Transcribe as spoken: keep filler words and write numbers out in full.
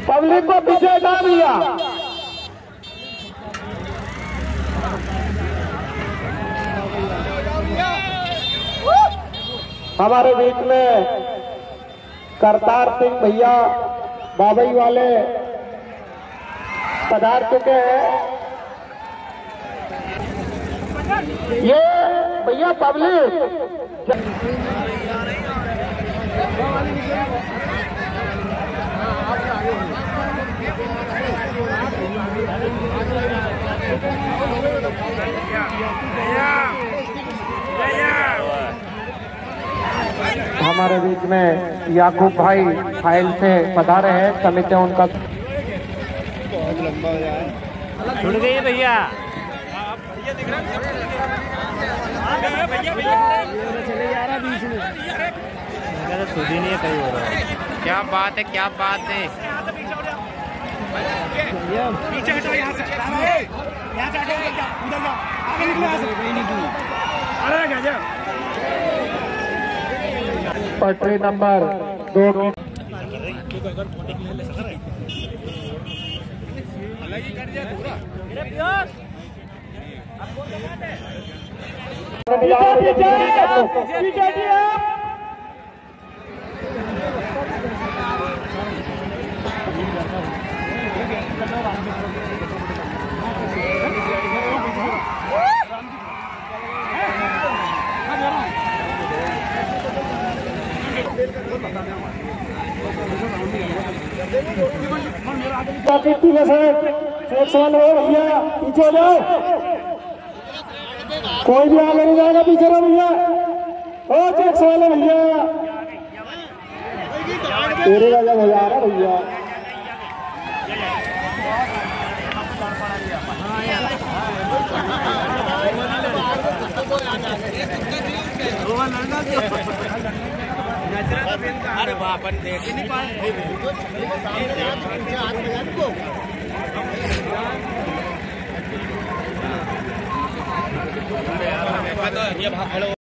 Public को पीछे हटा भैया। हमारे बीच में करतार सिंह भैया बाबई वाले पधार चुके हैं। ये भैया पब्लिक हमारे बीच में याकूब भाई फाइल से पधारे हैं। समिति उनका बहुत लंबा हो जाए। छुड़ गई भैया। चले जा रहा बीच में, खुद ही नहीं है कहीं हो रहा। क्या बात है, क्या बात है। पीछे हटो, यहाँ से यहाँ से हटो, उधर जाओ, आगे निकलो यहाँ से। अरे गजब। पटरी नंबर दो की सवाल हो भैया, पीछे जाओ, कोई भी आगे नहीं जाएगा, पीछे रहो भैया। ओ चेक सवाल है भैया, तेरे का जब हो जा रहा भैया। अरे बाप रे, देख नहीं पाए। ये भाग खड़े